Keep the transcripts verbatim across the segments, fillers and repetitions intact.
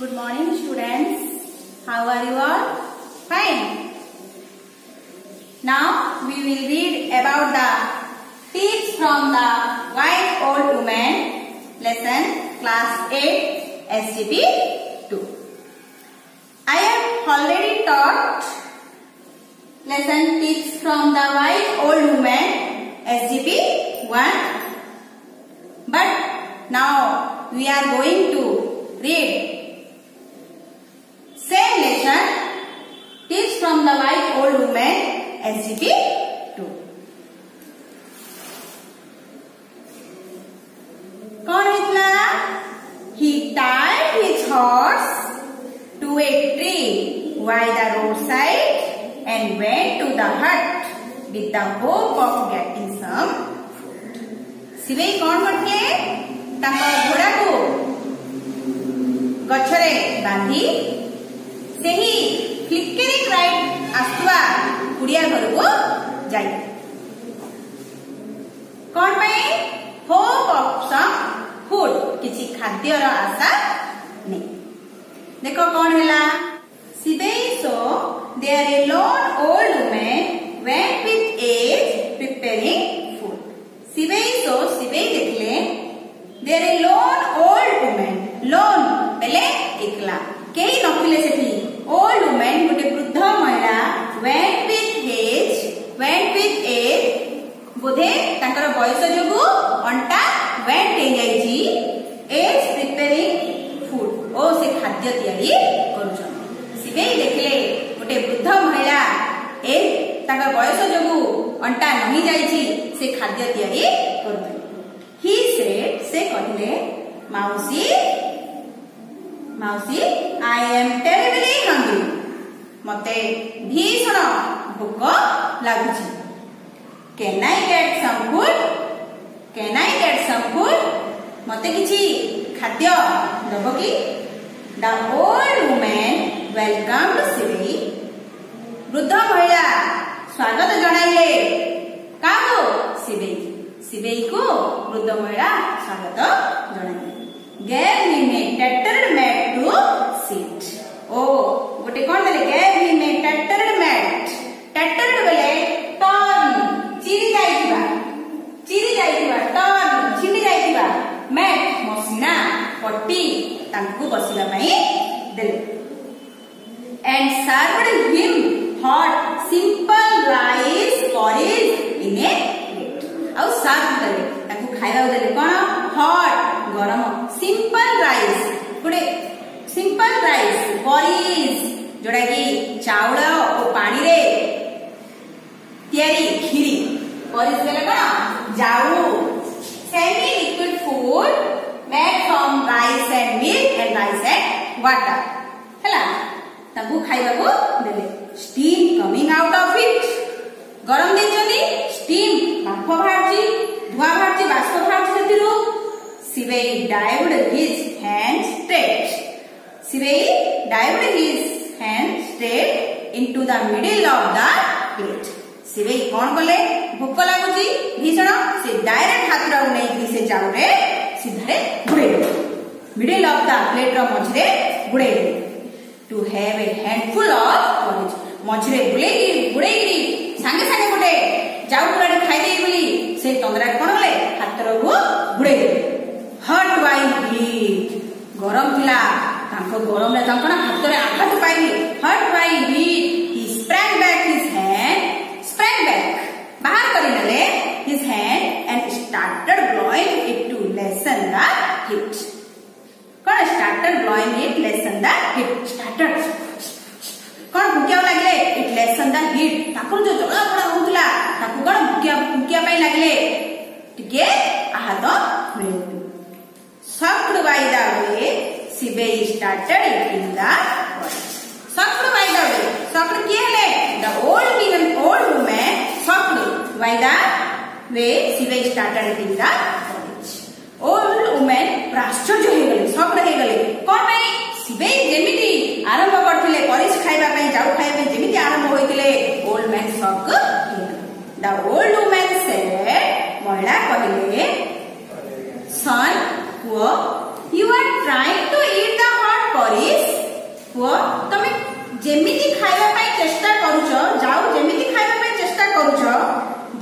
Good morning students. How are you all? Fine. Now we will read about the tips from the Wise Old Woman lesson class eight S G P two. I have already taught lesson tips from the Wise Old Woman S G P one, but now we are going to read same lesson tips from the Wise Old Woman S G P two. कौन हितला? He tied his horse to a tree by the roadside and went to the hut with the hope of getting some food. सिवेई कौन करते? तांको घोड़ा को गछरे बांधी सेही flickering light आसुवा कुड़िया घर को जाई कौन पे होप ऑफ सम फूड किछि खाद्य रो आशा नहीं देखो कौन हैला सिबेई so there a lone old woman went with age preparing food सिबेई सो सिबेई देखले there a lone old woman lone पहले एकला केही नथिले सेठी ओल्ड वुमन गोटे वृद्ध महिला went with age went with age बोधे तांकर बयस जोगु अंटा वेंट हे जाईची एज प्रिपेयरिंग फूड ओ से खाद्य तयारी करूछन सिबेई देखले गोटे वृद्ध महिला ए तांकर बयस जोगु अंटा नही जाईची से खाद्य तयारी करूछन ही सेड से कहले माउसी माउसी आई एम टेरिबली हंग्री मते भीषण भूख लागुची can I get some food can I get some food मते किछि खाद्य दबो की द ओल्ड वुमन वेलकम सिबेई वृद्ध महिला स्वागत जणाइले काको सिबेई सिबेई को वृद्ध महिला स्वागत जणाइले gave him a tattered mat to sit ओ गोटे कोन देले gave him a tattered mat tattered बेले torn चिरी जाईबा चिरी जाईबा torn छिनी जाईबा mat मसिना पट्टी तांकु बसिला पई देले and served him hot simple rice porridge in a plate ଆଉ सर्व देले तांकु खाइबा देले कोन hot गरम सिंपल राइस गुडे सिंपल राइस पॉरीज जोड़ा की चावल और पानी रे तयारी खीरी पॉरीज बेले कोन जाऊ semi liquid food made from rice and milk and rice and water हला ताकू खाइबा को देले steam coming out of it गरम देचनी स्टीम बाफ बाहरची धुआ बाहरची बाष्प बाहरची सेतिरु सिबेई dived his hand straight. सिबेई dived his hand straight into the middle of the plate. सिबेई कौन कले भूख लागुची भीषण से डायरेक्ट हाथ रा नै कि से जाउरे सीधे गुडे मिडल ऑफ द प्लेट रो मझरे गुडे to have a handful of porridge मझरे गुले गुडे संगे संगे गुडे जाउ पुरा खाइ देई बोली से तंगरा कोन गले हाथ रो गुडे हट वाई हीट गरम थिला तांको गरम रे तांको ना हाथ रे आघात पाइली hurt by heat he sprang back his hand sprang back बाहर करि नले his hand and started blowing it to lessen the heat कोन started blowing it lessen the heat started कोन भुकिया लागले इट लेसन द हीट ताको जो जला पड़ा होतला ताको कोन भुकिया भुकिया पई लागले टिके आहत मिले Sucked by the way, Sibei started eating the porridge. Sucked by the way, sucked किए ले? The old woman, old woman sucked by the way, Sibei started eating the porridge. Old woman प्राश्चर्य हो गले, sucked हो गले. कौन भाई? Sibei जेमिति आरंभ करथिले porridge खाइबा पई जाउ खाइबा पई जेमिति आरंभ होइतिले old man sucked. The old woman said, महिला कहिले, son, you are trying to eat the hot porridge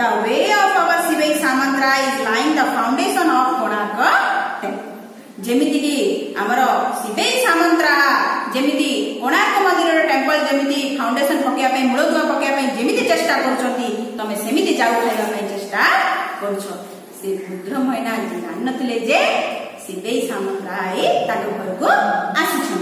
the way of our Sivai Samantra is laying the foundation of Konarka temple. जेमिति की आमर सिबेई सामंत्रा जेमिति कोणार्क मंदिर टेम्पल जेमिति फाउंडेशन पकेया पई मूलदुआ पकेया पई जेमिति चेष्टा करछंती तमे सेमिति जाऊ खाइबा पई चेष्टा करछ। से रुद्र मैना जान नथिले जे सिबेई सामंत्रा आई ताको घर को आसीछन।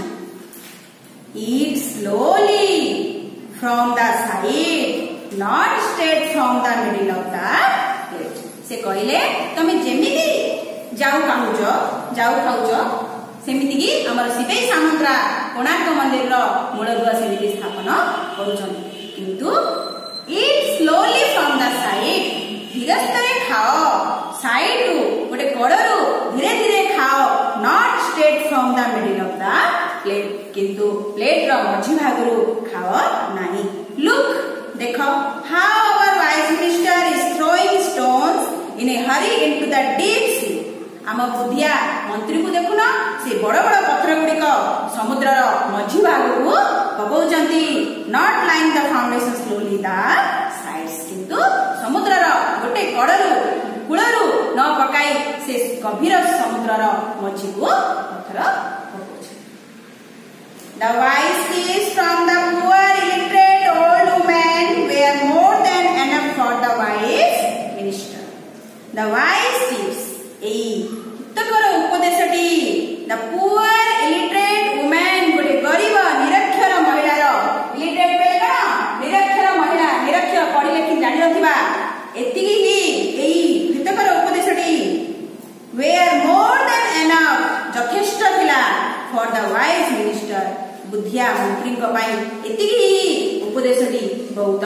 Eat slowly from the side, not straight from the middle of the plate. से कहले तमे जेमिति जाऊ खाउछ जाऊ खाउछ सेमिति की हमर सिबेई सामंत्रा कोणार्क मंदिर रो मूलदुआ सेमिति स्थापन करूछन। किंतु eat slowly from the side, धीरे धीरे खाओ, साइड रु गोटे कड़रु धीरे धीरे खाओ, not straight from the middle of the plate, किंतु प्लेट रो मझी भागरु खाओ नाही। Look, देखो how our wise minister is throwing stones in a hurry into the deep sea. आम बुद्धिया मंत्री को देखुना से बड़ बड़ पत्थर गुड़िक समुद्र मझी भाग को पकाउचंती। Not line the foundation slowly the sides, किंतु समुद्र गोटे कड़रु कूलरु न पकाई से गभीर समुद्र मझी को पत्थर पकाउछ। The wise thieves from the poor illiterate old women were more than enough for the wise minister. The wise thieves हितकर उपदेशटी द पुअर इलिटरेट वुमेन गोटे गरीब निरक्षर महिलार इलिटरेट बेले कण निरक्षर महिला निरक्षर पढ़ी लिखि जानि नथिबा एतिकी ही एई हितकर उपदेशटी वेयर मोर देन एनफ जथेष्ट थिला फॉर द वाइज मिनिस्टर बुद्धिया मंत्री को पई एतिकी ही उपदेशटी बहुत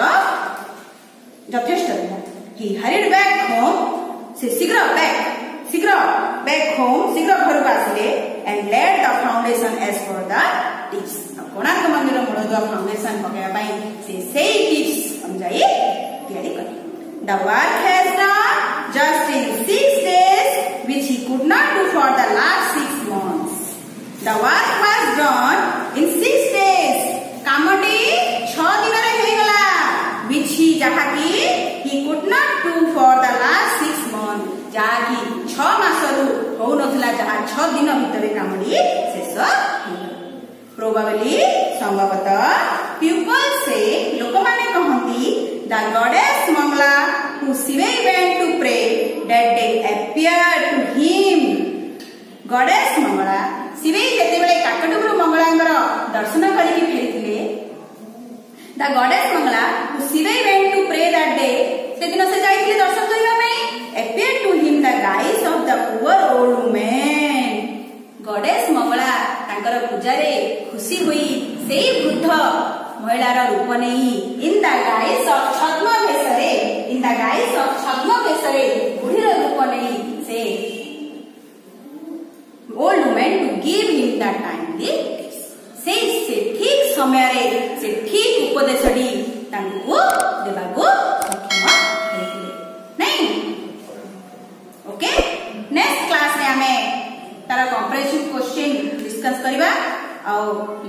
जथेष्ट थिला। ही हरिड बैक होम से शीघ्र बैक शीघ्र बैक होम शीघ्र घर को आसिले and let the foundation as for the tips. Konark मंदिर मूलदुआ फाउंडेशन पकेया पई से सेई टिप्स अनुसाई तैयारी करी। The work has done just in six days which he could not do for the last six months. The work was done in six days. कामटी छह दिन रे हे गला which he जहा की he could not do for the last six months. जहा की छह मासरु हो नथला जहा छह दिन भितरे कामडी शेष प्रोबेबली संभवतः पीपल से लोक माने कहंती द गॉडेस मंगला हु सिवई went to pray that day appear to him. Goddess Mangala सिवई जेते बेले काकटुबुरु मंगलांगर दर्शन करिकि फेरिथिले द गॉडेस मंगला हु सिवई went to pray that day से दिन से जाइथिले दर्शन करिया पई appeared to him the guise of the poor old woman. Goddess Mangala तांकर पूजारे खुशी हुई सेई वृद्ध महिलार रूप नेई इन द गाइस ऑफ छद्म भेषरे इन द गाइस ऑफ छद्म भेषरे बुढ़ीर रूप नेई से old women to give him the timely से से ठीक समय रे से ठीक उपदेशडी तांको देबाको सक्षम हेतिले नहीं। ओके नेक्स्ट क्लास रे हमें तारा कंप्रेहेंसिव क्वेश्चन डिस्कस करबा और